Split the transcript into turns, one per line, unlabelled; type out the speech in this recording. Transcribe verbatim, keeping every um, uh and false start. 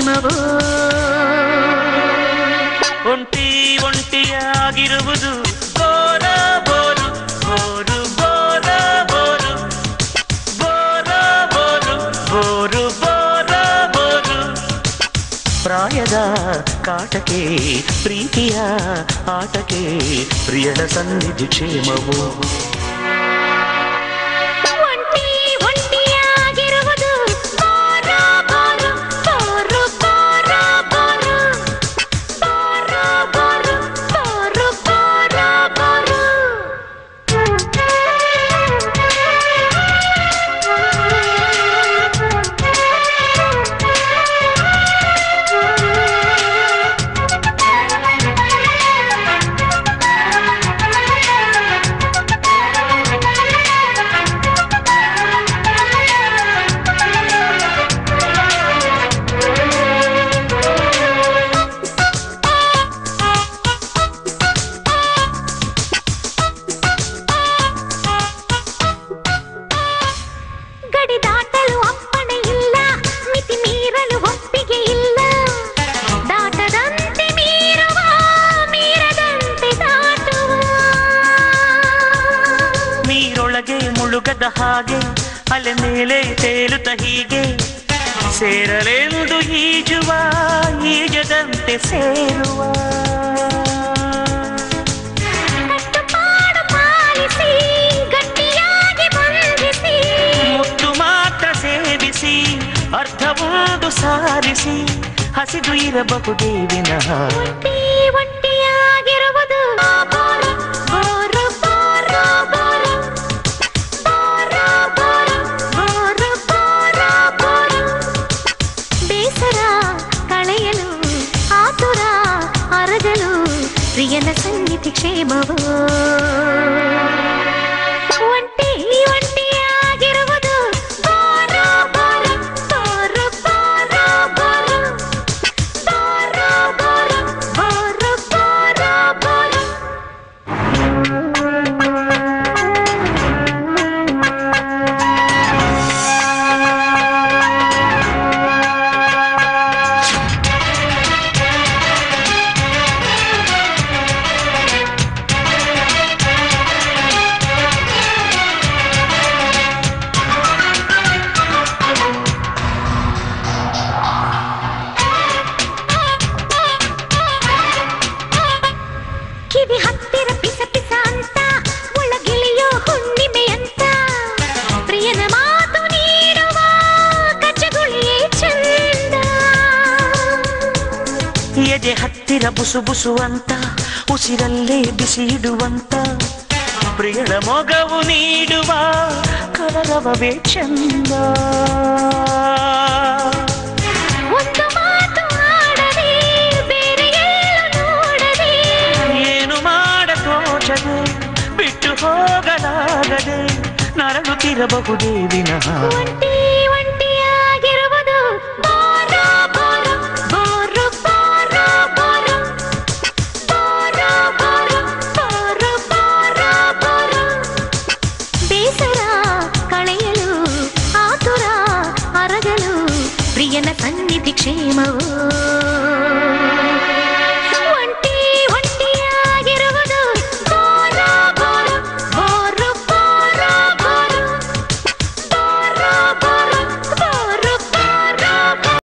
ಕ್ಷೇಮವೋ
ಒಂಟಿ ಒಂಟಿಯಾಗಿರುವುದು bore bore bore bore bore bore bore bore bore bore ಪ್ರಾಯದ ಕಾಟಕ್ಕೆ ಪ್ರೀತಿಯ ಆಟಕ್ಕೆ ಪ್ರಿಯಳ ಸನ್ನಿಧಿ ಕ್ಷೇಮವೋ ಮುಳುಗದ ಹಾಗೆ ಅಲೆ ಮೇಲೆ ತೇಲುತ್ತ ಹೀಗೆ ಸೇರಲೆಂದು ಈಜುವ ಈಜದಂತೆ ಸೇರುವ ಮುತ್ತು ಮಾತ್ರ ಸೇವಿಸಿ ಅರ್ಧವೊಂದು ಸಾರಿಸಿ ಹಸಿದು ಇರಬಹುದೇ ವಿನಃ ಪ್ರಿಯನ ಸನ್ನಿಧಿ ಕ್ಷೇಮವೋ ಒಂಟಿ ಒಂಟಿಯಾಗಿರುವುದು ಬೋರ ಬೋರ ಬೋರ ಬೋರ ಬೋರ ಬೋರ ಬೋರ ಬೋರ ಬೋರ ಬೋರ ಎದೆ ಹತ್ತಿರ ಬುಸು ಬುಸು ಅಂತ ಉಸಿರಲ್ಲೇ ಬಿಸಿ ಇಡುವಂತ ಪ್ರಿಯಳ ಮೊಗವು ನೀಡುವ ಕಲರವವೇ ಚಂದ ಒಂದು ಮಾತು ಆಡದೆ ಬೇರೆ ಎಲ್ಲೂ ನೋಡದೆ ಏನು ಮಾಡ ತೋಚದೆ ಬಿಟ್ಟು ಹೋಗಲಾಗದೆ ನರಳುತ್ತಿರಬಹುದೇ ವಿನಃ